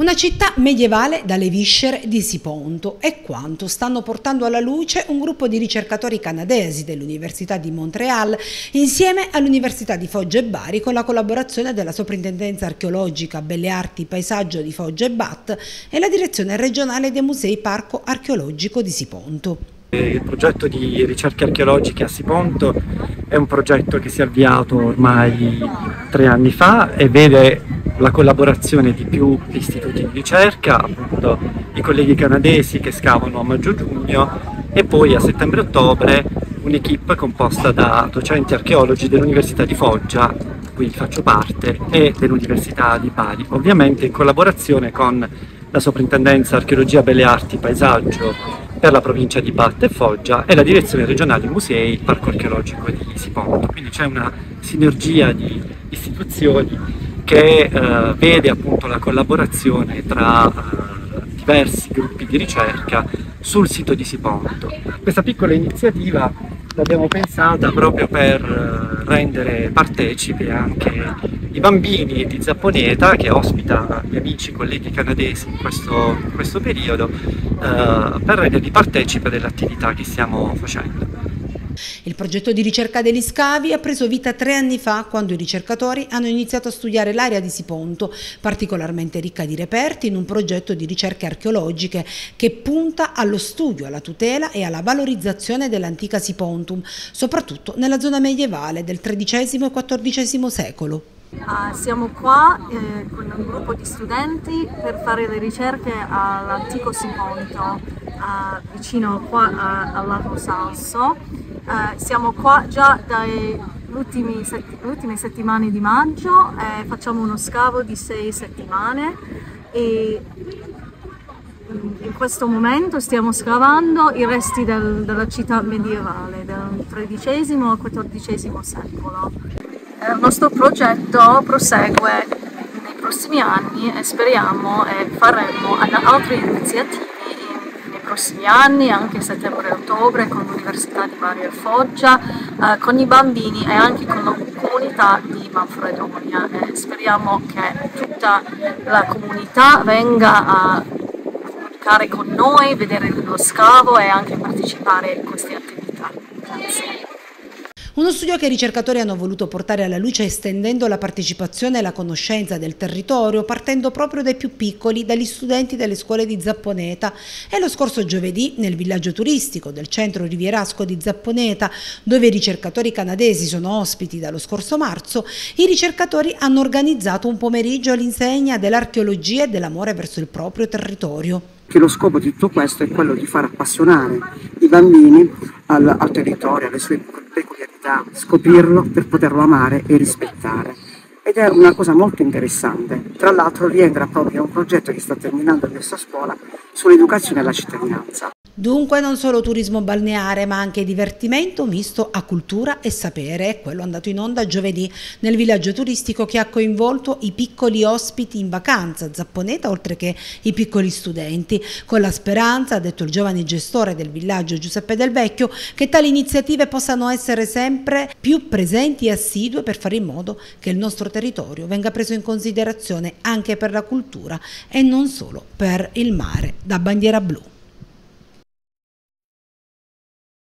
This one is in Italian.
Una città medievale dalle viscere di Siponto è quanto stanno portando alla luce un gruppo di ricercatori canadesi dell'Università di Montréal insieme all'Università di Foggia e Bari con la collaborazione della Soprintendenza Archeologica, Belle Arti, Paesaggio di Foggia e Batte e la Direzione Regionale dei Musei Parco Archeologico di Siponto. Il progetto di ricerche archeologiche a Siponto è un progetto che si è avviato ormai 3 anni fa e vede la collaborazione di più istituti di ricerca, appunto i colleghi canadesi che scavano a maggio-giugno e poi a settembre-ottobre un'equipe composta da docenti archeologi dell'Università di Foggia, di cui faccio parte, e dell'Università di Bari, ovviamente in collaborazione con la Soprintendenza Archeologia, Belle Arti, Paesaggio per la provincia di Batte e Foggia e la Direzione Regionale Musei Parco Archeologico di Siponto. Quindi c'è una sinergia di istituzioni che vede appunto la collaborazione tra diversi gruppi di ricerca sul sito di Siponto. Questa piccola iniziativa l'abbiamo pensata proprio per rendere partecipi anche i bambini di Zapponeta, che ospita gli amici colleghi canadesi in questo periodo, per renderli partecipi dell'attività che stiamo facendo. Il progetto di ricerca degli scavi ha preso vita 3 anni fa, quando i ricercatori hanno iniziato a studiare l'area di Siponto, particolarmente ricca di reperti, in un progetto di ricerche archeologiche che punta allo studio, alla tutela e alla valorizzazione dell'antica Sipontum, soprattutto nella zona medievale del XIII e XIV secolo. Siamo qua con un gruppo di studenti per fare le ricerche all'antico Siponto, vicino qua al lago Salso. Siamo qua già dalle ultime settimane di maggio, facciamo uno scavo di 6 settimane e in questo momento stiamo scavando i resti della città medievale del XIII e XIV secolo. Il nostro progetto prosegue nei prossimi anni e speriamo e faremo altre iniziative nei prossimi anni, anche settembre e ottobre, con l'Università di Bari e Foggia, con i bambini e anche con la comunità di Manfredonia. Speriamo che tutta la comunità venga a comunicare con noi, vedere lo scavo e anche partecipare a queste attività. Grazie. Uno studio che i ricercatori hanno voluto portare alla luce estendendo la partecipazione e la conoscenza del territorio, partendo proprio dai più piccoli, dagli studenti delle scuole di Zapponeta. E lo scorso giovedì, nel villaggio turistico del centro rivierasco di Zapponeta, dove i ricercatori canadesi sono ospiti dallo scorso marzo, i ricercatori hanno organizzato un pomeriggio all'insegna dell'archeologia e dell'amore verso il proprio territorio. Che lo scopo di tutto questo è quello di far appassionare i bambini al territorio, alle sue peculiarità, scoprirlo per poterlo amare e rispettare. Ed è una cosa molto interessante. Tra l'altro rientra proprio un progetto che sta terminando questa scuola sull'educazione alla cittadinanza. Dunque non solo turismo balneare, ma anche divertimento misto a cultura e sapere, è quello andato in onda giovedì nel villaggio turistico che ha coinvolto i piccoli ospiti in vacanza a Zapponeta, oltre che i piccoli studenti, con la speranza, ha detto il giovane gestore del villaggio Giuseppe Del Vecchio, che tali iniziative possano essere sempre più presenti e assidue per fare in modo che il nostro territorio venga preso in considerazione anche per la cultura e non solo per il mare da bandiera blu.